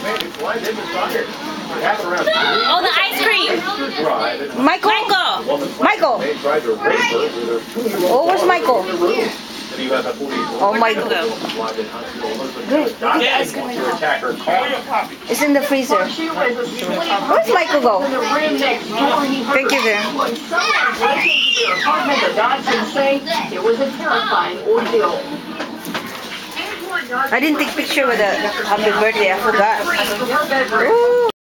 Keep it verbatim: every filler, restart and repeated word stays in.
Oh, the ice cream. Michael? Michael. Michael. Oh, where's Michael? Oh my God. Good. Ice cream. It's in the freezer. Where's Michael go? Thank you, dear. I didn't take picture with the happy birthday. I forgot. Ooh.